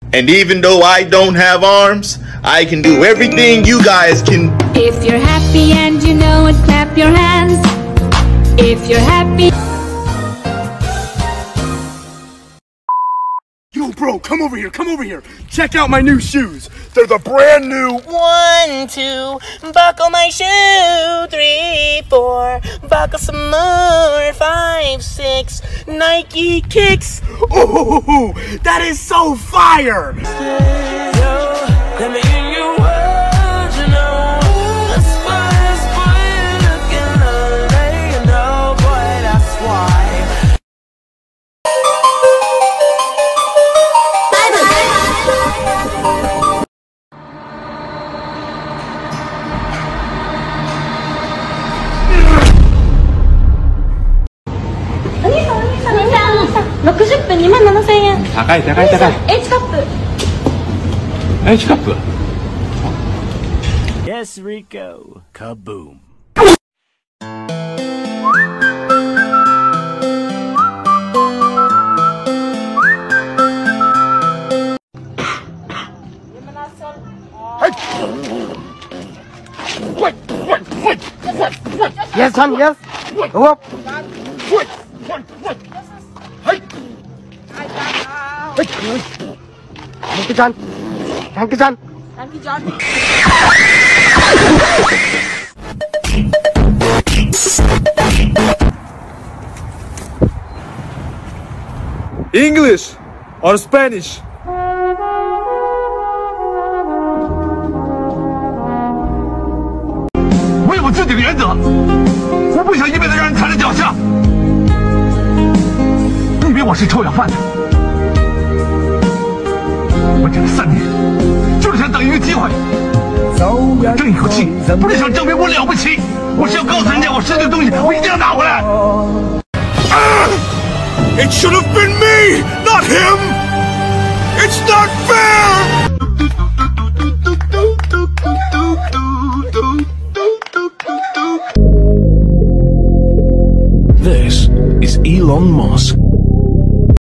And even though I don't have arms, I can do everything you guys can. If you're happy and you know it, clap your hands. If you're happy. Yo, bro, come over here, come over here. Check out my new shoes. They're the brand new 1, 2, buckle my shoe. 3, 4, buckle some more. 5, 6, Nike kicks. Oh, that is so fire. Let me hear your words, you know. That's why you're looking like, you know, boy, that's why. $60分27,000円。 高い高い高い。 H カップ。 H カップ。 Yes, Rico. Kaboom. Yes, son, yes. Go up. Thank you, John. Thank you, John. Thank you, John. English or Spanish? 我有我自己的原则，我不想一辈子让人踩在脚下。你以为我是臭要饭的？我整了3年，就是想等一个机会，争一口气，不是想证明我了不起，我是要告诉人家我失去的东西，我一定要拿回来。 It should have been me, not him. It's not fair. This is Elon Musk.